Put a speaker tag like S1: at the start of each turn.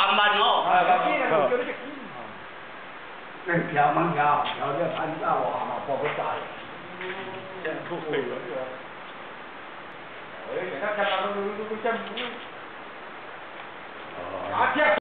S1: 慢慢哦。
S2: 这条蛮条，条叫参照啊，包括大的。
S3: 真酷酷的。我以前那看到都像。